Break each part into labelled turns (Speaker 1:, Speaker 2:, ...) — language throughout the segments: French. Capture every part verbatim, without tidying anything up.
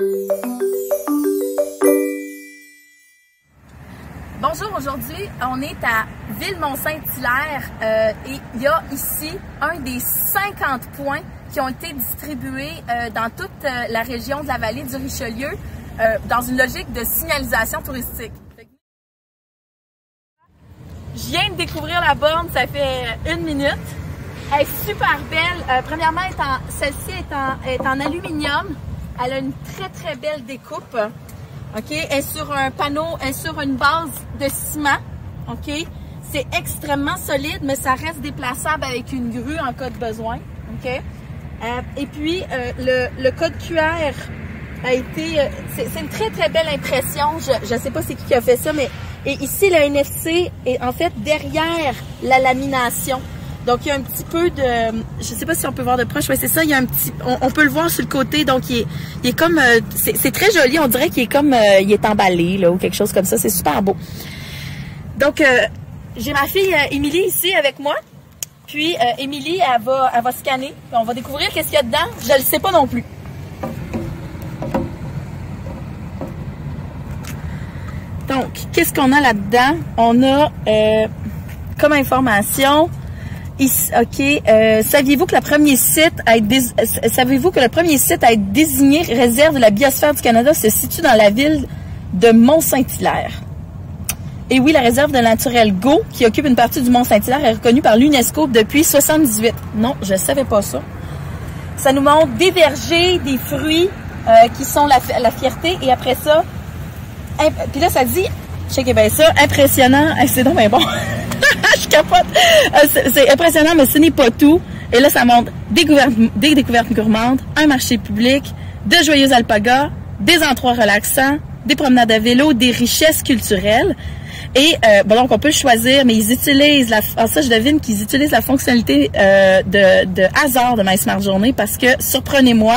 Speaker 1: Bonjour, aujourd'hui on est à Ville-Mont-Saint-Hilaire euh, et il y a ici un des cinquante points qui ont été distribués euh, dans toute euh, la région de la vallée du Richelieu euh, dans une logique de signalisation touristique. Je viens de découvrir la borne, ça fait une minute. Elle est super belle. Euh, premièrement, celle-ci est en, est en aluminium. Elle a une très très belle découpe. OK? Elle est sur un panneau, elle est sur une base de ciment. OK? C'est extrêmement solide, mais ça reste déplaçable avec une grue en cas de besoin. OK? Euh, et puis, euh, le, le code Q R a été... Euh, c'est une très très belle impression. Je ne sais pas c'est qui qui a fait ça, mais et ici, le N F C est en fait derrière la lamination. Donc, il y a un petit peu de... Je sais pas si on peut voir de proche. Oui, c'est ça. Il y a un petit... On, on peut le voir sur le côté. Donc, il est, il est comme... Euh, c'est très joli. On dirait qu'il est comme... Euh, il est emballé, là, ou quelque chose comme ça. C'est super beau. Donc, euh, j'ai ma fille euh, Émilie ici avec moi. Puis, euh, Émilie, elle va, elle va scanner. Puis on va découvrir qu'est-ce qu'il y a dedans. Je le sais pas non plus. Donc, qu'est-ce qu'on a là-dedans? On a euh, comme information... Ici, OK. Euh, saviez-vous que, saviez-vous que le premier site à être désigné réserve de la biosphère du Canada se situe dans la ville de Mont-Saint-Hilaire? Et oui, la réserve de naturel Go, qui occupe une partie du Mont-Saint-Hilaire, est reconnue par l'UNESCO depuis soixante-dix-huit. Non, je ne savais pas ça. Ça nous montre des vergers, des fruits euh, qui sont la, la fierté. Et après ça, puis là, ça dit, checkez bien ça, impressionnant. C'est donc bien bon. Je capote. C'est impressionnant, mais ce n'est pas tout. Et là, ça montre des, des découvertes gourmandes, un marché public, de joyeux alpagas, des endroits relaxants, des promenades à vélo, des richesses culturelles. Et euh, bon, donc on peut choisir, mais ils utilisent la. Ah, ça, je devine qu'ils utilisent la fonctionnalité euh, de, de hasard de My Smart Journée parce que, surprenez-moi,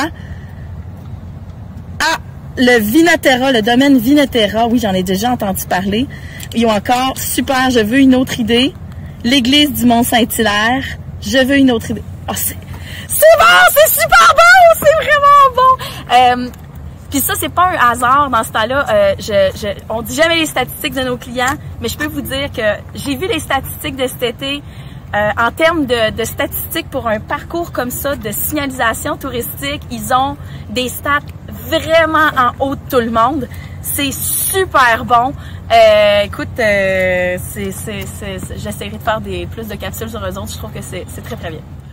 Speaker 1: ah, le Vinaterra, le domaine Vinaterra, oui, j'en ai déjà entendu parler. Ils ont encore, super, je veux une autre idée. L'église du Mont-Saint-Hilaire, je veux une autre idée. Oh, c'est bon, c'est super bon, c'est vraiment bon. Euh, Puis ça, c'est pas un hasard dans ce temps-là. Euh, je, je, on dit jamais les statistiques de nos clients, mais je peux vous dire que j'ai vu les statistiques de cet été. Euh, en termes de, de statistiques pour un parcours comme ça, de signalisation touristique, ils ont des stats vraiment en haut de tout le monde. C'est super bon. Euh, écoute, euh, j'essaierai de faire des, plus de capsules sur eux autres. Je trouve que c'est très très bien.